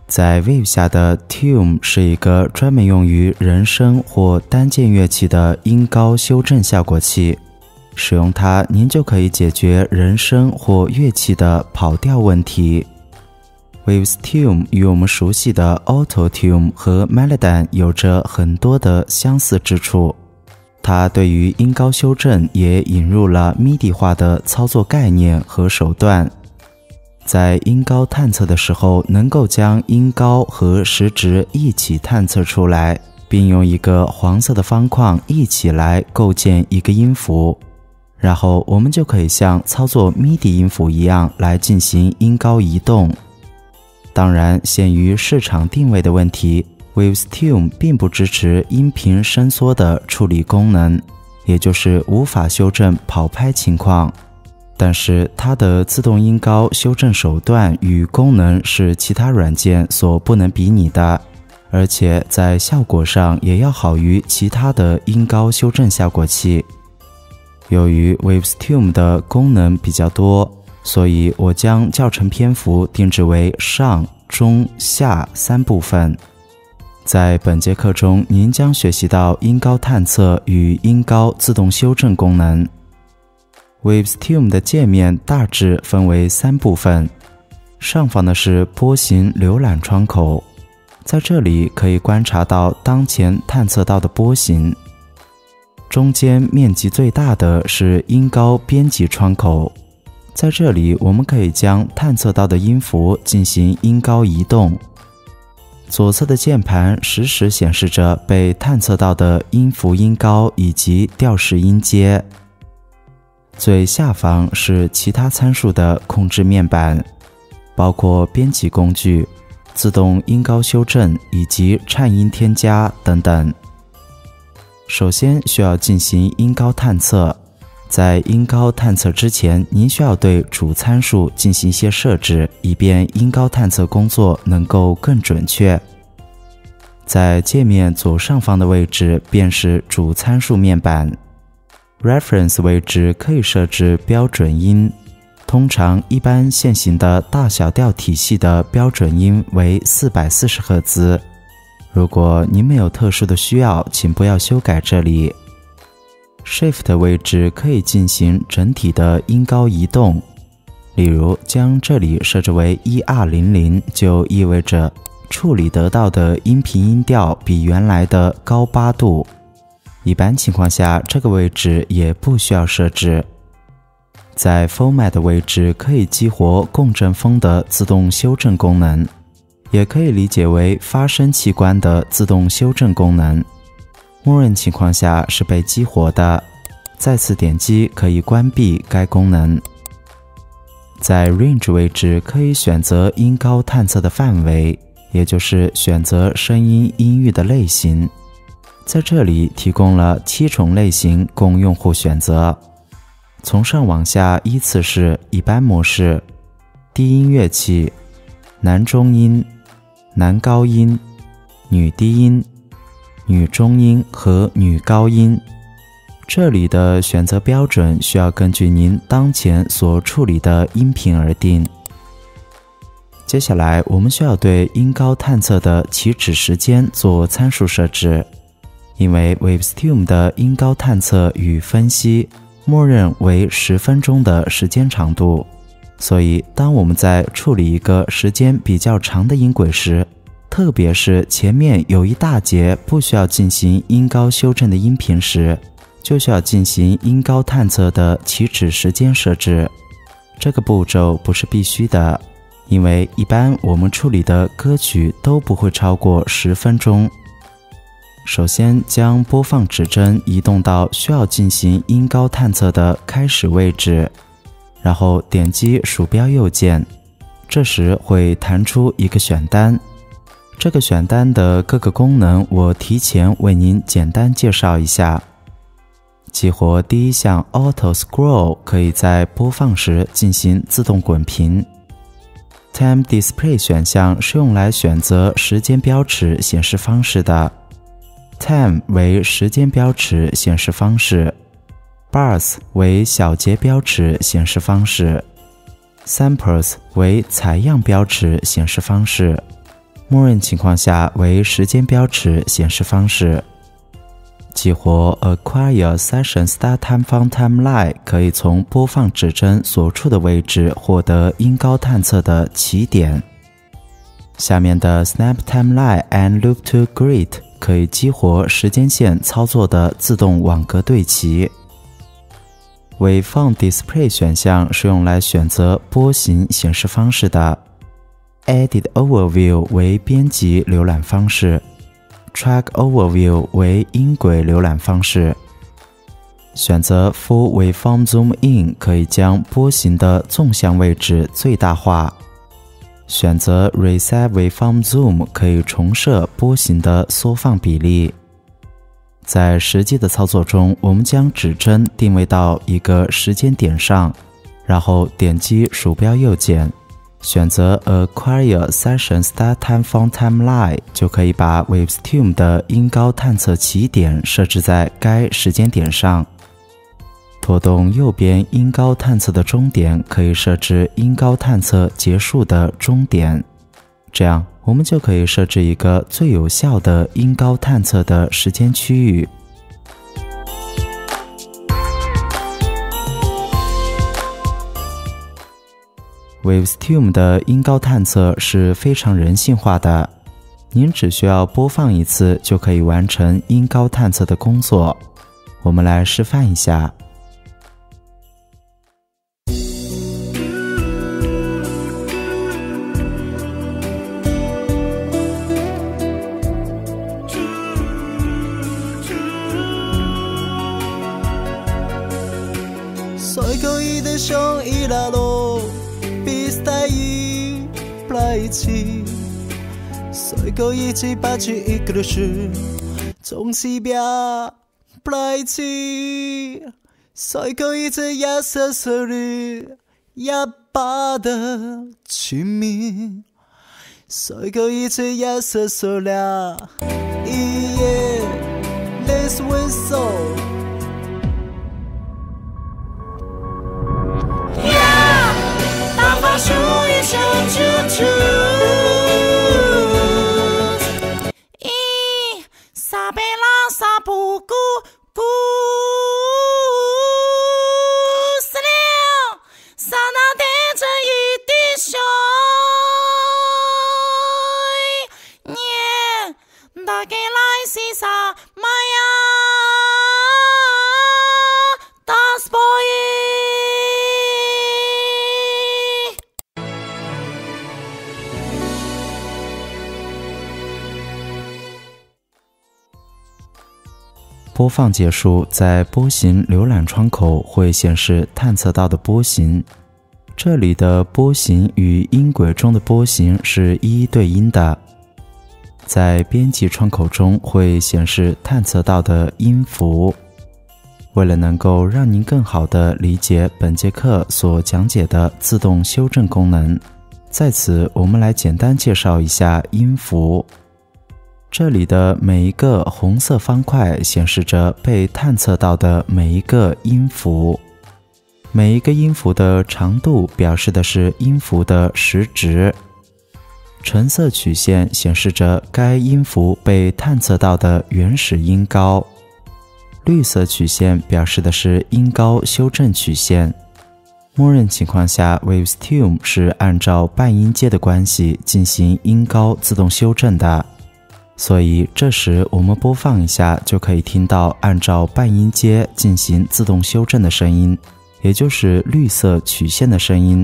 在 Wave 下的 Tune 是一个专门用于人声或单件乐器的音高修正效果器，使用它您就可以解决人声或乐器的跑调问题。Waves Tune 与我们熟悉的 Auto Tune 和 Melodyne 有着很多的相似之处，它对于音高修正也引入了 MIDI 化的操作概念和手段，在音高探测的时候能够将音高和时值一起探测出来，并用一个黄色的方框一起来构建一个音符，然后我们就可以像操作 MIDI 音符一样来进行音高移动。当然，限于市场定位的问题， Waves Tune 并不支持音频伸缩的处理功能，也就是无法修正跑拍情况，但是它的自动音高修正手段与功能是其他软件所不能比拟的，而且在效果上也要好于其他的音高修正效果器。由于 Waves Tune 的功能比较多，所以我将教程篇幅定制为上、中、下3部分。在本节课中，您将学习到音高探测与音高自动修正功能。Waves Tune 的界面大致分为3部分，上方的是波形浏览窗口，在这里可以观察到当前探测到的波形。中间面积最大的是音高编辑窗口，在这里我们可以将探测到的音符进行音高移动。左侧的键盘实时显示着被探测到的音符音高以及调式音阶。最下方是其他参数的控制面板，包括编辑工具、自动音高修正以及颤音添加等等。首先需要进行音高探测，在音高探测之前，您需要对主参数进行一些设置，以便音高探测工作能够更准确。在界面左上方的位置便是主参数面板， Reference 位置可以设置标准音，通常一般现行的大小调体系的标准音为440赫兹，如果您没有特殊的需要，请不要修改这里。Shift 位置可以进行整体的音高移动，例如将这里设置为 1R00， 就意味着处理得到的音频音调比原来的高8度。一般情况下，这个位置也不需要设置。在 Format 位置可以激活共振峰的自动修正功能，也可以理解为发声器官的自动修正功能。默认情况下是被激活的，再次点击可以关闭该功能。在 Range 位置可以选择音高探测的范围，也就是选择声音音域的类型。在这里提供了7种类型供用户选择，从上往下依次是一般模式、低音乐器、男中音、男高音、女低音、女中音和女高音。这里的选择标准需要根据您当前所处理的音频而定。接下来我们需要对音高探测的起止时间做参数设置，因为 Waves Tune 的音高探测与分析默认为10分钟的时间长度，所以当我们在处理一个时间比较长的音轨时，特别是前面有一大节不需要进行音高修正的音频时，就需要进行音高探测的起止时间设置。这个步骤不是必须的，因为一般我们处理的歌曲都不会超过10分钟。首先将播放指针移动到需要进行音高探测的开始位置，然后点击鼠标右键，这时会弹出一个选单。这个选单的各个功能我提前为您简单介绍一下。激活第一项 Auto Scroll 可以在播放时进行自动滚屏。Time Display 选项是用来选择时间标尺显示方式的。Time 为时间标尺显示方式， Bars 为小节标尺显示方式， Samples 为采样标尺显示方式， 默认情况下为时间标尺显示方式。激活 Acquire Session Start Time from Timeline 可以从播放指针所处的位置获得音高探测的起点。下面的 Snap Timeline and Loop to Grid 可以激活时间线操作的自动网格对齐。Waveform Display 选项是用来选择波形显示方式的。Edit Overview 为编辑浏览方式。Track Overview 为音轨浏览方式。选择 Full Waveform Zoom In 可以将波形的纵向位置最大化。选择 Reset Waveform Zoom 可以重设波形的缩放比例。在实际的操作中，我们将指针定位到一个时间点上，然后点击鼠标右键，选择 Acquire Session Start Time from Timeline 就可以把 WaveStream 的音高探测起点设置在该时间点上。拖动右边音高探测的终点可以设置音高探测结束的终点，这样我们就可以设置一个最有效的音高探测的时间区域。WaveStream 的音高探测是非常人性化的，您只需要播放一次就可以完成音高探测的工作。我们来示范一下。 最高一的上一拉路，比赛一来一起，最高一起把去一个的事，总是别来一起，最高一次也是生日，也把的亲密，最高一次也是生了，一夜 Let's whistle。数一数出，一撒贝拉撒布谷谷，四六撒那带着一滴水，年大概来西撒玛呀，大斯波伊。 播放结束，在波形浏览窗口会显示探测到的波形。这里的波形与音轨中的波形是一一对应的。在编辑窗口中会显示探测到的音符。为了能够让您更好地理解本节课所讲解的自动修正功能，在此我们来简单介绍一下音符。这里的每一个红色方块显示着被探测到的每一个音符，每一个音符的长度表示的是音符的时值。橙色曲线显示着该音符被探测到的原始音高，绿色曲线表示的是音高修正曲线。默认情况下 WaveStream 是按照半音阶的关系进行音高自动修正的，所以这时我们播放一下就可以听到按照半音阶进行自动修正的声音，也就是绿色曲线的声音。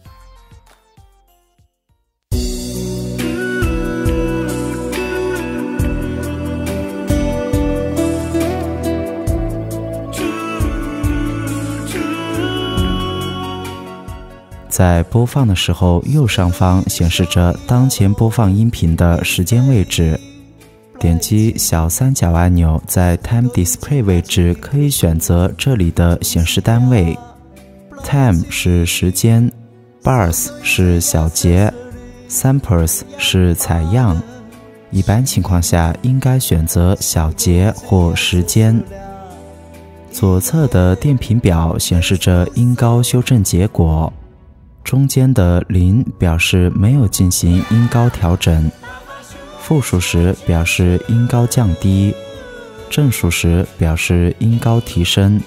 在播放的时候，右上方显示着当前播放音频的时间位置。点击小三角按钮，在 Time Display 位置可以选择这里的显示单位。Time 是时间， Bars 是小节， Samples 是采样。一般情况下应该选择小节或时间。左侧的电平表显示着音高修正结果，中间的0表示没有进行音高调整， 负数时表示音高降低，正数时表示音高提升。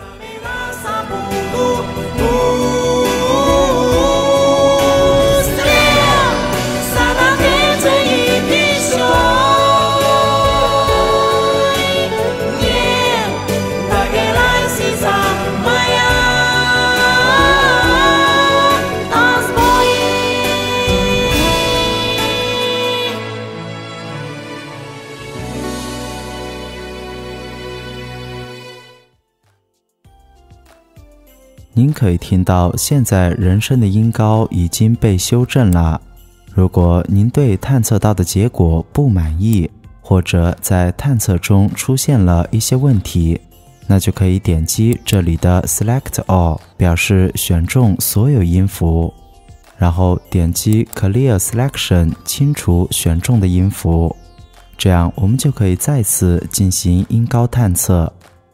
您可以听到现在人声的音高已经被修正了。如果您对探测到的结果不满意，或者在探测中出现了一些问题，那就可以点击这里的 Select All， 表示选中所有音符，然后点击 Clear Selection， 清除选中的音符。这样我们就可以再次进行音高探测。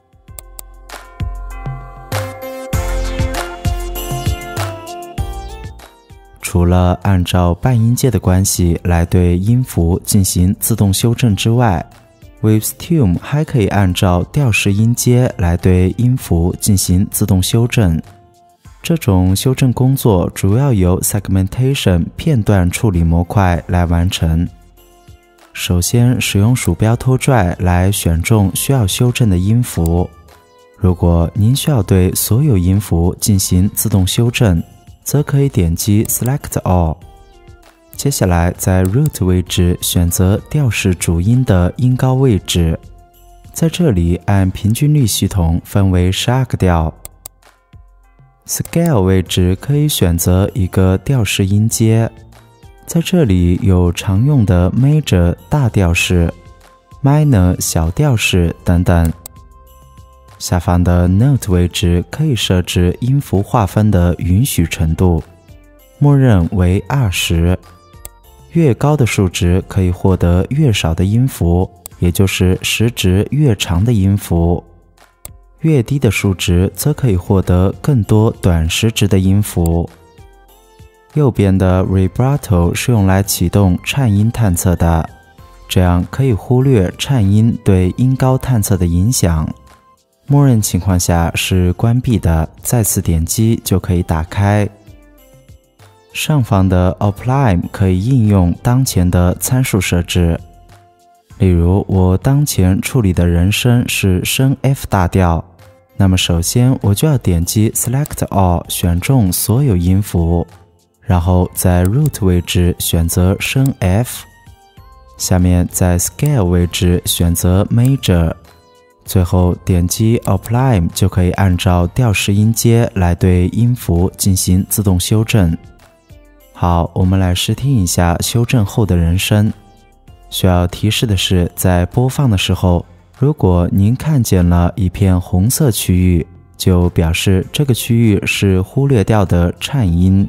除了按照半音阶的关系来对音符进行自动修正之外， Waves Tune 还可以按照调式音阶来对音符进行自动修正。这种修正工作主要由 Segmentation 片段处理模块来完成。首先使用鼠标拖拽来选中需要修正的音符。如果您需要对所有音符进行自动修正，则可以点击 Select All。 接下来在 Root 位置选择调式主音的音高位置，在这里按平均律系统分为12个调。Scale 位置可以选择一个调式音阶，在这里有常用的 Major 大调式、Minor 小调式等等。下方的 Note 位置可以设置音符划分的允许程度，默认为20。越高的数值可以获得越少的音符，也就是时值越长的音符。越低的数值则可以获得更多短时值的音符。右边的 Vibrato 是用来启动颤音探测的，这样可以忽略颤音对音高探测的影响。默认情况下是关闭的，再次点击就可以打开。上方的 Apply 可以应用当前的参数设置，例如我当前处理的人声是升 F 大调，那么首先我就要点击 Select All， 选中所有音符，然后在 Root 位置选择升 F， 下面在 Scale 位置选择 Major，最后点击 Apply 就可以按照调式音阶来对音符进行自动修正。好，我们来试听一下修正后的人声。需要提示的是，在播放的时候，如果您看见了一片红色区域，就表示这个区域是忽略掉的颤音。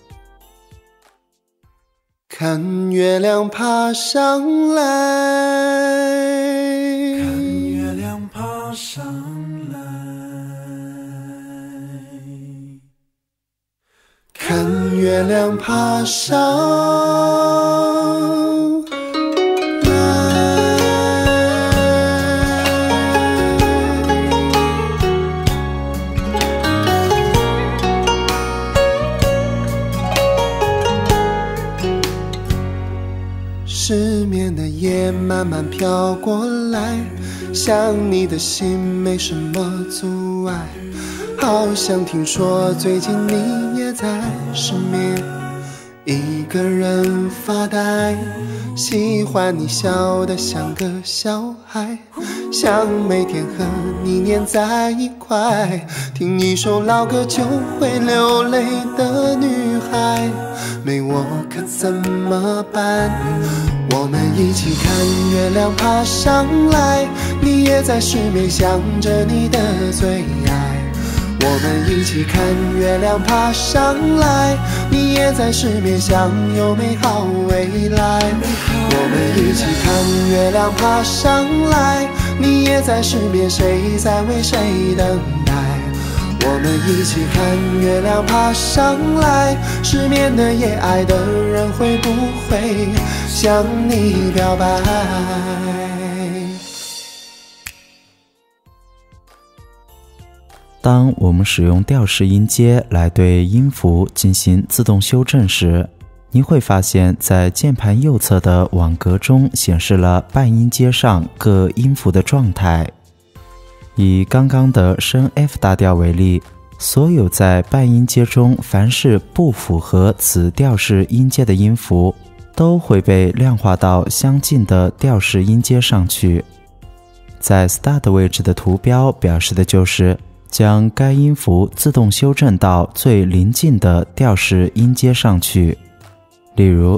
看月亮爬上来，看月亮爬上来，看月亮爬上来。失眠的夜慢慢飘过来，想你的心没什么阻碍，好像听说最近你也在失眠，一个人发呆，喜欢你笑得像个小孩，想每天和你黏在一块，听一首老歌就会流泪的女孩，没我可怎么办？我们一起看月亮爬上来，你也在失眠想着你的最爱，我们一起看月亮爬上来，你也在失眠想有美好未来，我们一起看月亮爬上来，你也在失眠谁在为谁等待，我们一起看月亮爬上来，失眠的夜，爱的人会不会向你表白？ 当我们使用调式音阶来对音符进行自动修正时，你会发现在键盘右侧的网格中显示了半音阶上各音符的状态。以刚刚的升 F 大调为例，所有在半音阶中凡是不符合此调式音阶的音符都会被量化到相近的调式音阶上去。在 Start 位置的图标表示的就是将该音符自动修正到最邻近的调式音阶上去，例如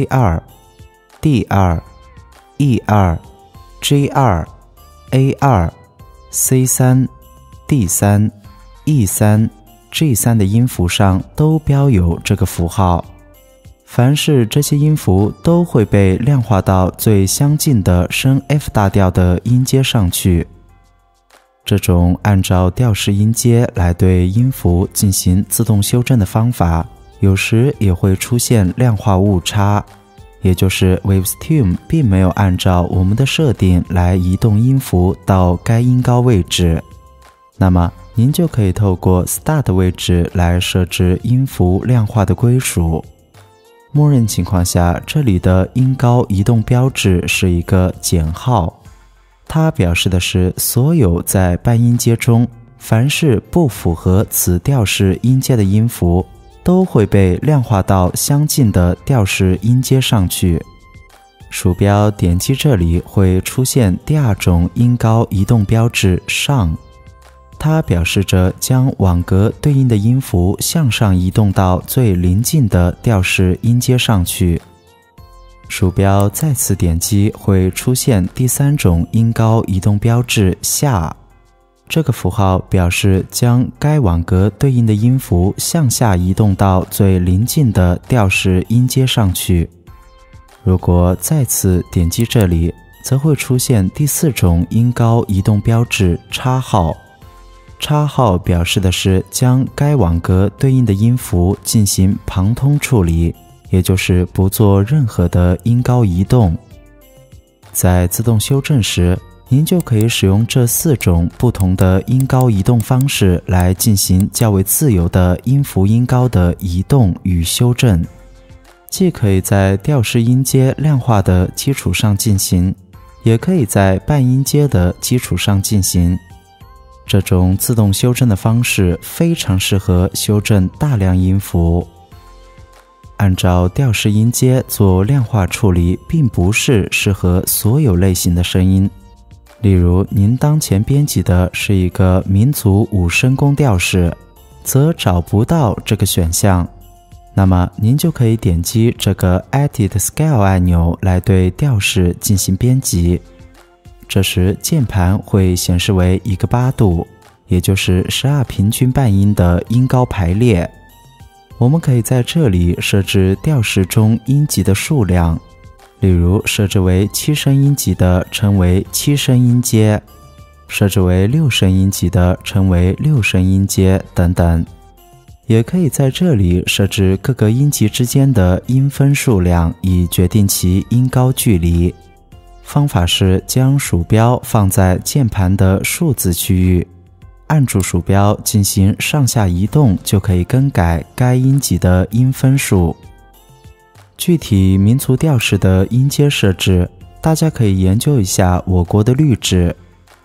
C2、D2、E2、G2、A2、C3、D3、E3、G3 的音符上都标有这个符号。凡是这些音符都会被量化到最相近的升 F 大调的音阶上去。这种按照调式音阶来对音符进行自动修正的方法，有时也会出现量化误差，也就是 Wavetune 并没有按照我们的设定来移动音符到该音高位置。那么您就可以透过 Start 位置来设置音符量化的归属。默认情况下，这里的音高移动标志是一个减号，它表示的是所有在半音阶中凡是不符合此调式音阶的音符都会被量化到相近的调式音阶上去。鼠标点击这里会出现第二种音高移动标志上，它表示着将网格对应的音符向上移动到最邻近的调式音阶上去。鼠标再次点击会出现第三种音高移动标志下，这个符号表示将该网格对应的音符向下移动到最邻近的调式音阶上去。如果再次点击这里，则会出现第四种音高移动标志叉号，叉号表示的是将该网格对应的音符进行旁通处理，也就是不做任何的音高移动。在自动修正时，您就可以使用这四种不同的音高移动方式来进行较为自由的音符音高的移动与修正，既可以在调式音阶量化的基础上进行，也可以在半音阶的基础上进行。这种自动修正的方式非常适合修正大量音符。按照调式音阶做量化处理并不是适合所有类型的声音，例如您当前编辑的是一个民族5声宫调式，则找不到这个选项，那么您就可以点击这个 Edit Scale 按钮来对调式进行编辑。这时键盘会显示为一个8度，也就是12平均半音的音高排列。我们可以在这里设置调式中音级的数量，例如设置为7声音级的称为7声音阶，设置为6声音级的称为6声音阶等等。也可以在这里设置各个音级之间的音分数量，以决定其音高距离。方法是将鼠标放在键盘的数字区域，按住鼠标进行上下移动，就可以更改该音级的音分数。具体民族调式的音阶设置，大家可以研究一下我国的律制。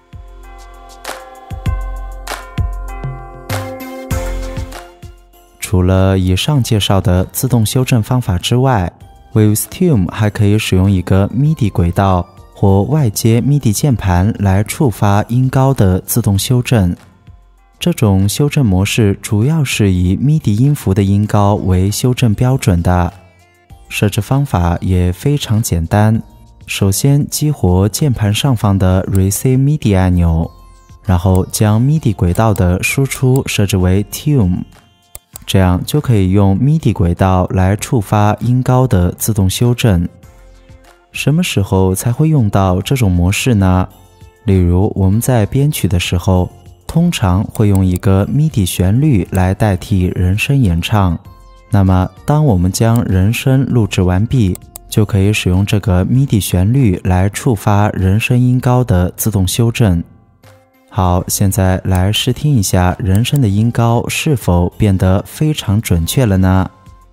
除了以上介绍的自动修正方法之外， Wavetune 还可以使用一个 MIDI 轨道或外接 MIDI 键盘来触发音高的自动修正。这种修正模式主要是以 MIDI 音符的音高为修正标准的。设置方法也非常简单，首先激活键盘上方的 Receive MIDI 按钮，然后将 MIDI 轨道的输出设置为 Tune， 这样就可以用 MIDI 轨道来触发音高的自动修正。什么时候才会用到这种模式呢？例如我们在编曲的时候， 通常会用一个 MIDI 旋律来代替人声演唱。那么，当我们将人声录制完毕，就可以使用这个 MIDI 旋律来触发人声音高的自动修正。好，现在来试听一下人声的音高是否变得非常准确了呢？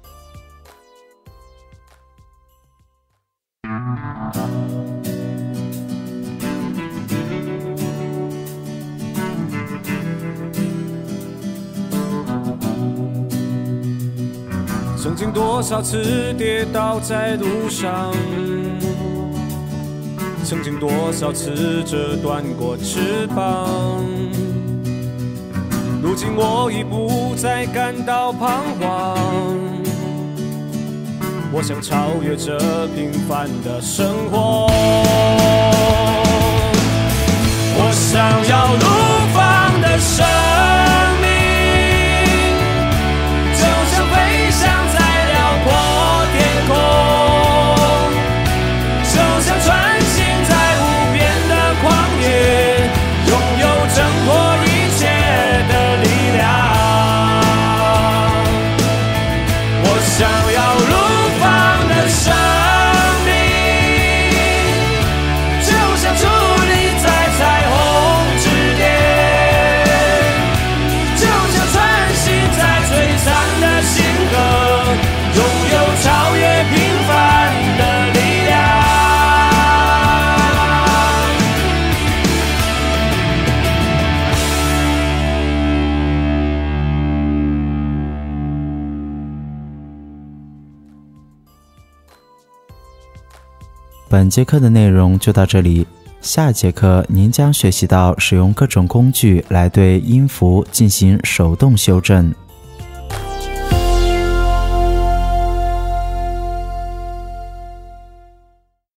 曾经多少次跌倒在路上，曾经多少次折断过翅膀，如今我已不再感到彷徨。我想超越这平凡的生活，我想要怒放的生命，就像飞翔在辽阔天空，就像穿行在无边的旷野，拥有挣脱一切的力量。我想要怒放的生命，就像矗立在彩虹之巅，就像穿行在璀璨的星河，拥有超越平凡的力量。 本节课的内容就到这里，下节课您将学习到使用各种工具来对音符进行手动修正。